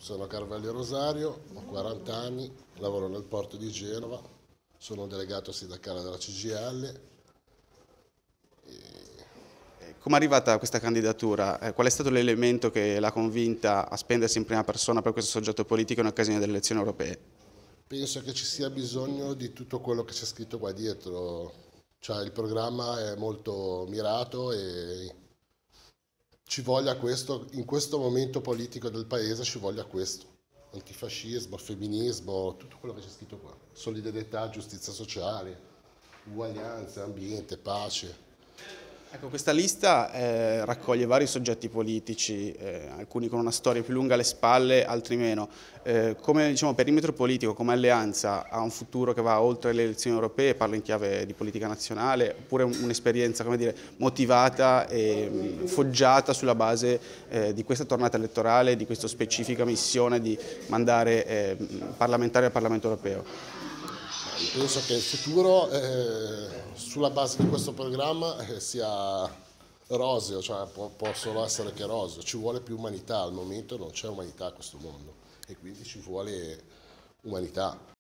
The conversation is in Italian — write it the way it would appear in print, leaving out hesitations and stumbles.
Sono Carvalho Rosario, ho 40 anni, lavoro nel porto di Genova, sono delegato sindacale della CGIL. Come è arrivata questa candidatura? Qual è stato l'elemento che l'ha convinta a spendersi in prima persona per questo soggetto politico in occasione delle elezioni europee? Penso che ci sia bisogno di tutto quello che c'è scritto qua dietro, cioè il programma è molto mirato e ci voglia questo, in questo momento politico del paese ci voglia questo. Antifascismo, femminismo, tutto quello che c'è scritto qua. Solidarietà, giustizia sociale, uguaglianza, ambiente, pace. Ecco, questa lista raccoglie vari soggetti politici, alcuni con una storia più lunga alle spalle, altri meno. Come diciamo, perimetro politico, come alleanza, ha un futuro che va oltre le elezioni europee, parlo in chiave di politica nazionale, oppure un'esperienza, come dire, motivata e foggiata sulla base di questa tornata elettorale, di questa specifica missione di mandare parlamentari al Parlamento europeo? Penso che il futuro, sulla base di questo programma, sia roseo, cioè può solo essere che roseo. Ci vuole più umanità, al momento non c'è umanità in questo mondo e quindi ci vuole umanità.